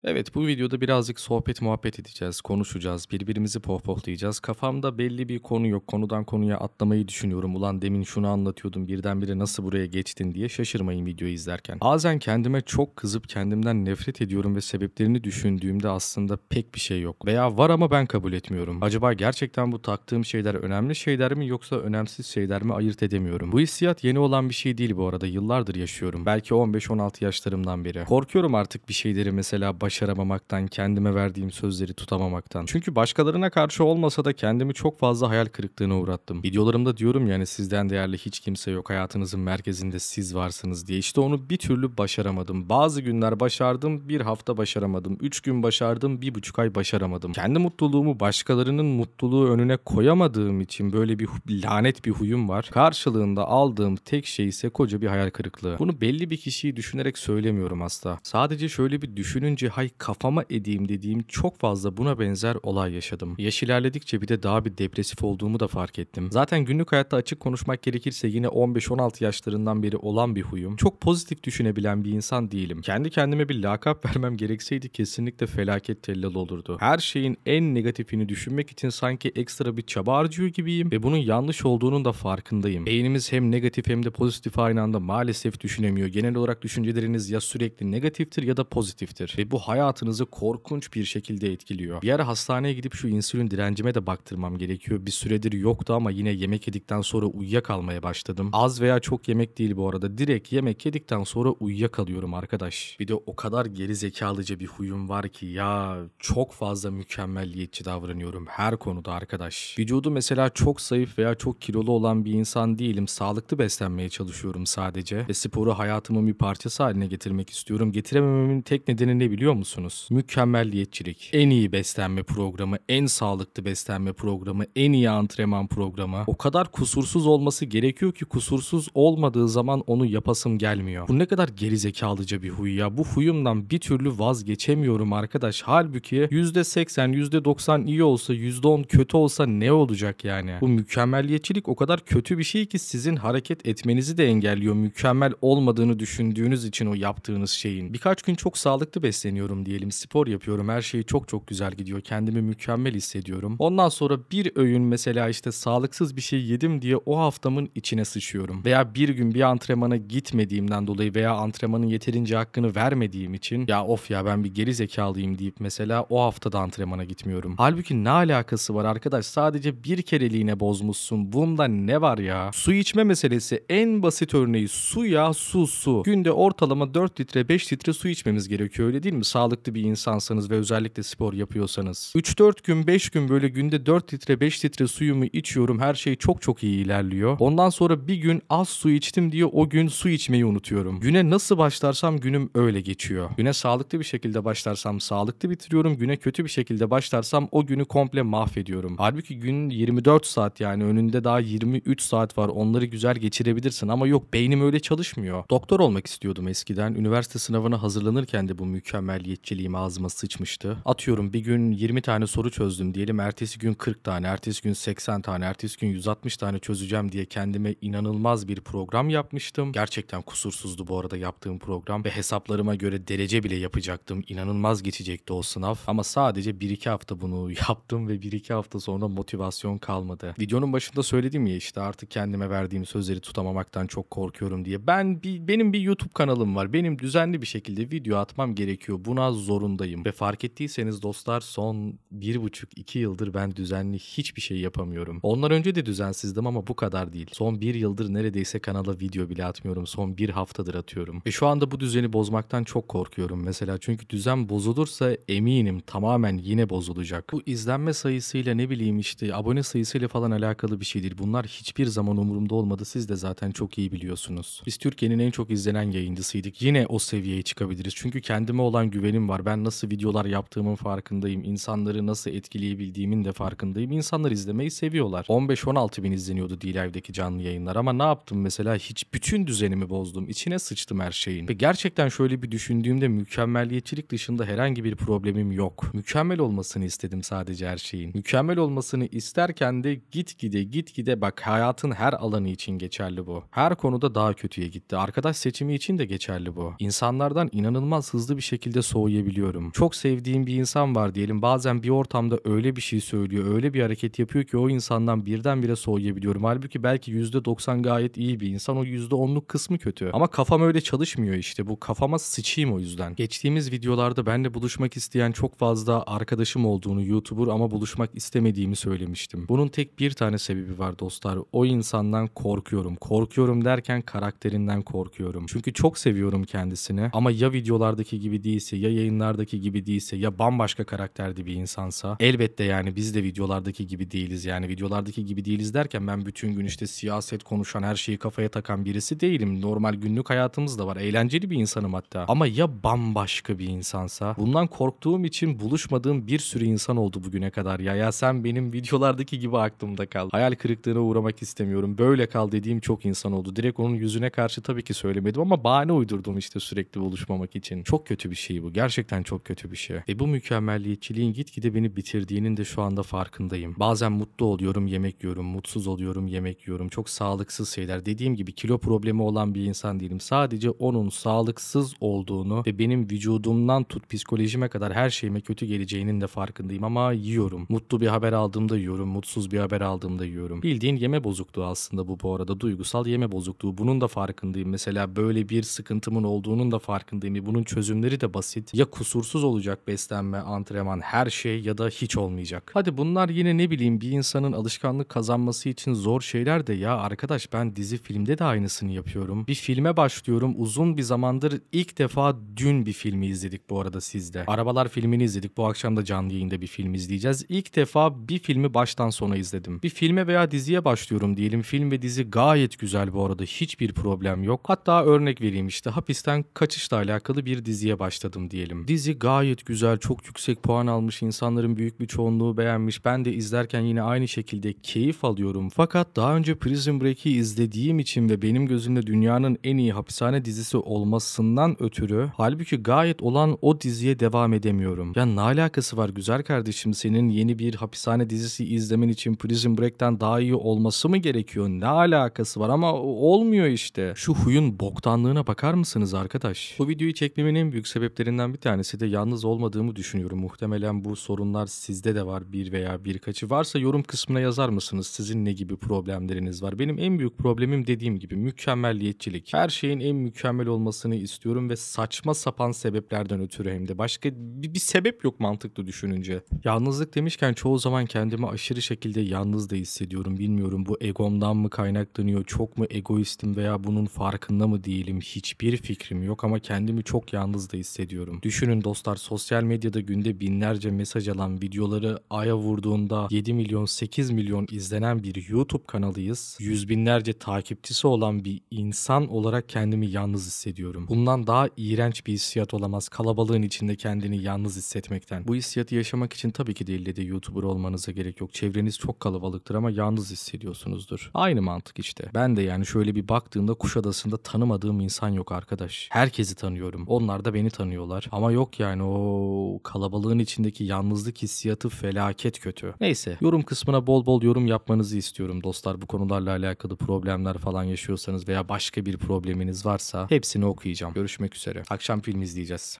Evet, bu videoda birazcık sohbet muhabbet edeceğiz, konuşacağız, birbirimizi pohpohlayacağız. Kafamda belli bir konu yok, konudan konuya atlamayı düşünüyorum. Ulan demin şunu anlatıyordum, birdenbire nasıl buraya geçtin diye şaşırmayın videoyu izlerken. Bazen kendime çok kızıp kendimden nefret ediyorum ve sebeplerini düşündüğümde aslında pek bir şey yok. Veya var ama ben kabul etmiyorum. Acaba gerçekten bu taktığım şeyler önemli şeyler mi yoksa önemsiz şeyler mi ayırt edemiyorum. Bu hissiyat yeni olan bir şey değil bu arada, yıllardır yaşıyorum. Belki 15-16 yaşlarımdan beri. Korkuyorum artık bir şeyleri mesela başaramamaktan, kendime verdiğim sözleri tutamamaktan. Çünkü başkalarına karşı olmasa da kendimi çok fazla hayal kırıklığına uğrattım. Videolarımda diyorum yani sizden değerli hiç kimse yok, hayatınızın merkezinde siz varsınız diye. İşte onu bir türlü başaramadım. Bazı günler başardım, bir hafta başaramadım. 3 gün başardım, 1,5 ay başaramadım. Kendi mutluluğumu başkalarının mutluluğu önüne koyamadığım için böyle bir lanet bir huyum var. Karşılığında aldığım tek şey ise koca bir hayal kırıklığı. Bunu belli bir kişiyi düşünerek söylemiyorum asla. Sadece şöyle bir düşününce hay kafama edeyim dediğim çok fazla buna benzer olay yaşadım. Yaş ilerledikçe bir de daha bir depresif olduğumu da fark ettim. Zaten günlük hayatta açık konuşmak gerekirse yine 15-16 yaşlarından beri olan bir huyum. Çok pozitif düşünebilen bir insan değilim. Kendi kendime bir lakap vermem gerekseydi kesinlikle felaket tellal olurdu. Her şeyin en negatifini düşünmek için sanki ekstra bir çaba harcıyor gibiyim ve bunun yanlış olduğunun da farkındayım. Beynimiz hem negatif hem de pozitif aynı anda maalesef düşünemiyor. Genel olarak düşünceleriniz ya sürekli negatiftir ya da pozitiftir ve bu hayatınızı korkunç bir şekilde etkiliyor. Bir ara hastaneye gidip şu insülin direncime de baktırmam gerekiyor. Bir süredir yoktu ama yine yemek yedikten sonra uyuyakalmaya başladım. Az veya çok yemek değil bu arada. Direkt yemek yedikten sonra uyuyakalıyorum arkadaş. Bir de o kadar geri zekalıca bir huyum var ki ya çok fazla mükemmelliyetçi davranıyorum her konuda arkadaş. Vücudu mesela çok zayıf veya çok kilolu olan bir insan değilim. Sağlıklı beslenmeye çalışıyorum sadece ve sporu hayatımın bir parçası haline getirmek istiyorum. Getiremememin tek nedeni ne biliyor musunuz? Mükemmelliyetçilik. En iyi beslenme programı, en sağlıklı beslenme programı, en iyi antrenman programı. O kadar kusursuz olması gerekiyor ki kusursuz olmadığı zaman onu yapasım gelmiyor. Bu ne kadar gerizekalıca bir huy ya. Bu huyumdan bir türlü vazgeçemiyorum arkadaş. Halbuki %80, %90 iyi olsa, %10 kötü olsa ne olacak yani? Bu mükemmelliyetçilik o kadar kötü bir şey ki sizin hareket etmenizi de engelliyor. Mükemmel olmadığını düşündüğünüz için o yaptığınız şeyin. Birkaç gün çok sağlıklı besleniyorum diyelim. Spor yapıyorum. Her şey çok çok güzel gidiyor. Kendimi mükemmel hissediyorum. Ondan sonra bir öğün mesela işte sağlıksız bir şey yedim diye o haftamın içine sıçıyorum. Veya bir gün bir antrenmana gitmediğimden dolayı veya antrenmanın yeterince hakkını vermediğim için ya of ya ben bir geri zekalıyım deyip mesela o haftada antrenmana gitmiyorum. Halbuki ne alakası var arkadaş? Sadece bir kereliğine bozmuşsun. Bunda ne var ya? Su içme meselesi en basit örneği. Su ya su. Günde ortalama 4 litre 5 litre su içmemiz gerekiyor öyle değil mi? Sağlıklı bir insansanız ve özellikle spor yapıyorsanız. 3-4 gün 5 gün böyle günde 4 litre 5 litre suyumu içiyorum. Her şey çok çok iyi ilerliyor. Ondan sonra bir gün az su içtim diye o gün su içmeyi unutuyorum. Güne nasıl başlarsam günüm öyle geçiyor. Güne sağlıklı bir şekilde başlarsam sağlıklı bitiriyorum. Güne kötü bir şekilde başlarsam o günü komple mahvediyorum. Halbuki gün 24 saat yani önünde daha 23 saat var. Onları güzel geçirebilirsin ama yok beynim öyle çalışmıyor. Doktor olmak istiyordum eskiden. Üniversite sınavına hazırlanırken de bu mükemmelliyetçiliğim ağzıma sıçmıştı. Atıyorum bir gün 20 tane soru çözdüm diyelim. Ertesi gün 40 tane, ertesi gün 80 tane, ertesi gün 160 tane çözeceğim diye kendime inanılmaz bir program yapmıştım. Gerçekten kusursuzdu bu arada yaptığım program ve hesaplarıma göre derece bile yapacaktım. İnanılmaz geçecekti o sınav ama sadece 1-2 hafta bunu yaptım ve 1-2 hafta sonra motivasyon kalmadı. Videonun başında söyledim ya işte artık kendime verdiğim sözleri tutamamaktan çok korkuyorum diye. Benim bir YouTube kanalım var. Benim düzenli bir şekilde video atmam gerekiyor. Buna zorundayım. Ve fark ettiyseniz dostlar son 1,5-2 yıldır ben düzenli hiçbir şey yapamıyorum. Ondan önce de düzensizdim ama bu kadar değil. Son 1 yıldır neredeyse kanala video bile atmıyorum. Son 1 haftadır atıyorum. Ve şu anda bu düzeni bozmaktan çok korkuyorum mesela. Çünkü düzen bozulursa eminim tamamen yine bozulacak. Bu izlenme sayısıyla ne bileyim işte abone sayısıyla falan alakalı bir şeydir. Bunlar hiçbir zaman umurumda olmadı. Siz de zaten çok iyi biliyorsunuz. Biz Türkiye'nin en çok izlenen yayıncısıydık. Yine o seviyeye çıkabiliriz. Çünkü kendime olan güvenim var. Ben nasıl videolar yaptığımın farkındayım. İnsanları nasıl etkileyebildiğimin de farkındayım. İnsanlar izlemeyi seviyorlar. 15-16 bin izleniyordu D-Live'deki canlı yayınlar ama ne yaptım mesela? Hiç bütün düzenimi bozdum. İçine sıçtım her şeyin. Ve gerçekten şöyle bir düşündüğümde mükemmelliyetçilik dışında herhangi bir problemim yok. Mükemmel olmasını istedim sadece her şeyin. Mükemmel olmasını isterken de gitgide bak hayatın her alanı için geçerli bu. Her konuda daha kötüye gitti. Arkadaş seçimi için de geçerli bu. İnsanlardan inanılmaz hızlı bir şekilde soğuyabiliyorum. Çok sevdiğim bir insan var diyelim. Bazen bir ortamda öyle bir şey söylüyor, öyle bir hareket yapıyor ki o insandan birdenbire soğuyabiliyorum. Halbuki belki %90 gayet iyi bir insan. O %10'luk kısmı kötü. Ama kafam öyle çalışmıyor işte. Bu kafama sıçayım o yüzden. Geçtiğimiz videolarda benimle buluşmak isteyen çok fazla arkadaşım olduğunu, YouTuber ama buluşmak istemediğimi söylemiştim. Bunun tek bir tane sebebi var dostlar. O insandan korkuyorum. Korkuyorum derken karakterinden korkuyorum. Çünkü çok seviyorum kendisini ama ya videolardaki gibi değilse, ya yayınlardaki gibi değilse, ya bambaşka karakterde bir insansa, elbette yani biz de videolardaki gibi değiliz. Yani videolardaki gibi değiliz derken ben bütün gün işte siyaset konuşan, her şeyi kafaya takan birisi değilim. Normal günlük hayatımız da var. Eğlenceli bir insanım hatta. Ama ya bambaşka bir insansa? Bundan korktuğum için buluşmadığım bir sürü insan oldu bugüne kadar. Ya sen benim videolardaki gibi aklımda kal. Hayal kırıklığına uğramak istemiyorum. Böyle kal dediğim çok insan oldu. Direkt onun yüzüne karşı tabii ki söylemedim ama bahane uydurdum işte sürekli buluşmamak için. Çok kötü bir şey bu. Gerçekten çok kötü bir şey. Bu mükemmelliyetçiliğin gitgide beni bitirdiğinin de şu anda farkındayım. Bazen mutlu oluyorum, yemek yiyorum. Mutsuz oluyorum, yemek yiyorum. Çok sağlıksız şeyler. Dediğim gibi kilo problemi olan bir insan değilim. Sadece onun sağlıksız olduğunu ve benim vücudumdan tut psikolojime kadar her şeyime kötü geleceğinin de farkındayım ama yiyorum. Mutlu bir haber aldığımda yiyorum. Mutsuz bir haber aldığımda yiyorum. Bildiğin yeme bozukluğu aslında bu arada. Duygusal yeme bozukluğu. Bunun da farkındayım. Mesela böyle bir sıkıntımın olduğunun da farkındayım. Bunun çözümleri de basit. Ya kusursuz olacak beslenme, antrenman, her şey ya da hiç olmayacak. Hadi bunlar yine ne bileyim bir insanın alışkanlık kazanması için zor şeyler de ya arkadaş ben dizi filmde de aynısını yapıyorum. Bir filme başlıyorum. Uzun bir zamandır ilk defa dün bir filmi izledik bu arada sizde. Arabalar filmini izledik. Bu akşam da canlı yayında bir film izleyeceğiz. İlk defa bir filmi baştan sona izledim. Bir filme veya diziye başlıyorum diyelim. Film ve dizi gayet güzel bu arada. Hiçbir problem yok. Hatta örnek vereyim işte hapisten kaçışla alakalı bir diziye başladım diyelim. Dizi gayet güzel. Çok yüksek puan almış. İnsanların büyük bir çoğunluğu beğenmiş. Ben de izlerken yine aynı şekilde keyif alıyorum. Fakat daha önce Prison Break'i izlediğim için ve benim gözümde dünyanın en iyi hapishane dizisi olmasından ötürü halbuki gayet olan o diziye devam edemiyorum. Ya ne alakası var güzel kardeşim, senin yeni bir hapishane dizisi izlemen için Prison Break'ten daha iyi olması mı gerekiyor? Ne alakası var ama olmuyor işte. Şu huyun boktanlığına bakar mısınız arkadaş? Bu videoyu çekmemin en büyük sebeplerinden bir tanesi de yalnız olmadığımı düşünüyorum. Muhtemelen bu sorunlar sizde de var, bir veya birkaçı varsa yorum kısmına yazar mısınız? Sizin ne gibi problemleriniz var? Benim en büyük problemim dediğim gibi mükemmelliyetçilik. Her şeyin en mükemmel olmasını istiyorum ve saçma sapan sebeplerden ötürü hem de. Başka bir sebep yok mantıklı düşününce. Yalnızlık demişken çoğu zaman kendimi aşırı şekilde yalnız da hissediyorum. Bilmiyorum bu egomdan mı kaynaklanıyor, çok mu egoistim veya bunun farkında mı değilim? Hiçbir fikrim yok ama kendimi çok yalnız da hissediyorum. Düşünün dostlar, sosyal medyada günde binlerce mesaj alan, videoları aya vurduğunda 7 milyon 8 milyon izlenen bir YouTube kanalıyız. Yüz binlerce takipçisi olan bir insan olarak kendimi yalnız hissediyorum. Bundan daha iğrenç bir hissiyat olamaz kalabalığın içinde kendini yalnız hissetmekten. Bu hissiyatı yaşamak için tabii ki de ille de YouTuber olmanıza gerek yok. Çevreniz çok kalabalıktır ama yalnız hissediyorsunuzdur. Aynı mantık işte. Ben de yani şöyle bir baktığımda Kuşadası'nda tanımadığım insan yok arkadaş. Herkesi tanıyorum. Onlar da beni tanıyorlar. Ama yok yani o kalabalığın içindeki yalnızlık hissiyatı felaket kötü. Neyse, yorum kısmına bol bol yorum yapmanızı istiyorum dostlar. Bu konularla alakalı problemler falan yaşıyorsanız veya başka bir probleminiz varsa hepsini okuyacağım. Görüşmek üzere. Akşam film izleyeceğiz.